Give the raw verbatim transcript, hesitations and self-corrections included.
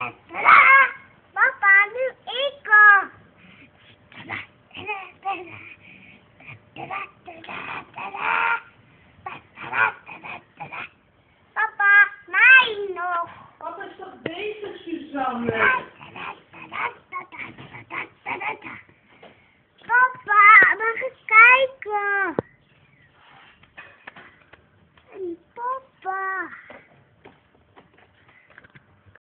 Papa, nu ik. Papa, mij nog. Wat is toch bezig, Suzanne?